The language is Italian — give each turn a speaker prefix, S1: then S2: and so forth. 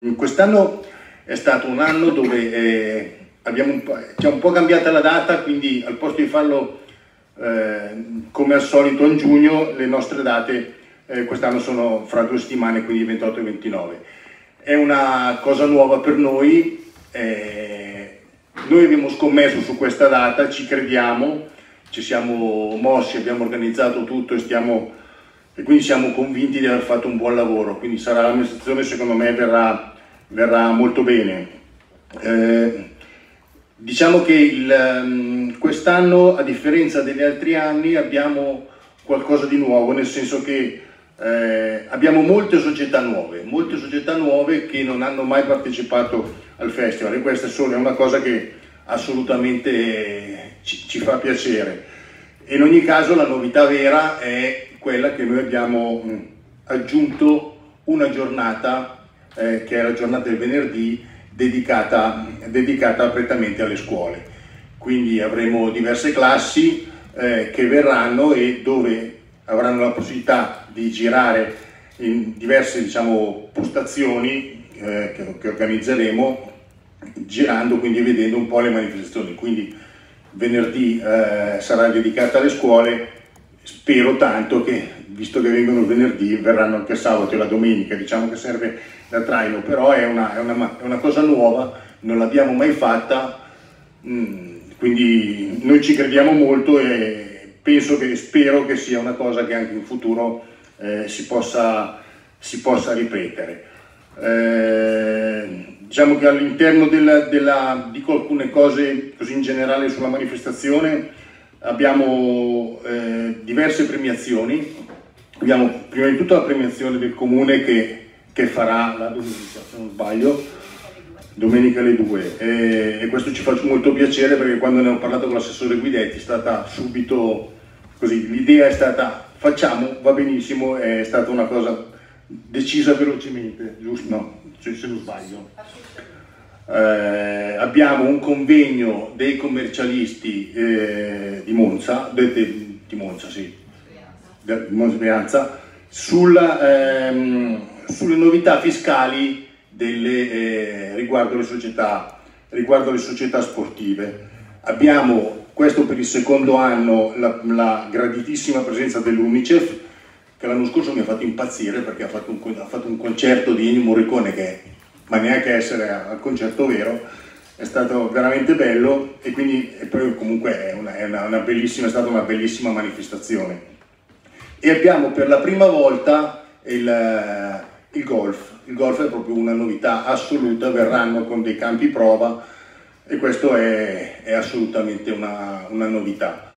S1: Quest'anno è stato un anno dove ci ha un po' cambiata la data, quindi al posto di farlo come al solito in giugno, le nostre date quest'anno sono fra 2 settimane, quindi 28 e 29. È una cosa nuova per noi, noi abbiamo scommesso su questa data, ci crediamo, ci siamo mossi, abbiamo organizzato tutto e quindi siamo convinti di aver fatto un buon lavoro, quindi l'amministrazione secondo me verrà molto bene. Diciamo che quest'anno, a differenza degli altri anni, abbiamo qualcosa di nuovo, nel senso che abbiamo molte società nuove che non hanno mai partecipato al festival, e questa è una cosa che assolutamente ci fa piacere. In ogni caso la novità vera è quella che noi abbiamo aggiunto una giornata, che è la giornata del venerdì, dedicata prettamente alle scuole. Quindi avremo diverse classi che verranno e dove avranno la possibilità di girare in diverse, diciamo, postazioni che organizzeremo, girando, quindi vedendo un po' le manifestazioni. Quindi venerdì sarà dedicata alle scuole, spero tanto che, visto che vengono venerdì, verranno anche sabato e la domenica, diciamo che serve da traino, però è una cosa nuova, non l'abbiamo mai fatta, quindi noi ci crediamo molto e spero che sia una cosa che anche in futuro si possa ripetere. Diciamo che all'interno dico alcune cose così in generale sulla manifestazione. Abbiamo diverse premiazioni. Abbiamo prima di tutto la premiazione del comune che farà la domenica, se non sbaglio, domenica alle 2, e questo ci fa molto piacere, perché quando ne ho parlato con l'assessore Guidetti è stata subito così, l'idea è stata facciamo, va benissimo, è stata una cosa decisa velocemente, giusto? No, se non sbaglio. Abbiamo un convegno dei commercialisti di Monza, sì, Monza Brianza, sulle novità fiscali riguardo le società sportive. Abbiamo, questo per il secondo anno, la graditissima presenza dell'Unicef, che l'anno scorso mi ha fatto impazzire perché ha fatto un concerto di Ennio Morricone ma neanche essere al concerto vero, è stato veramente bello, e poi comunque è stata una bellissima manifestazione. E abbiamo per la prima volta il golf. Il golf è proprio una novità assoluta, verranno con dei campi prova e questo è assolutamente una novità.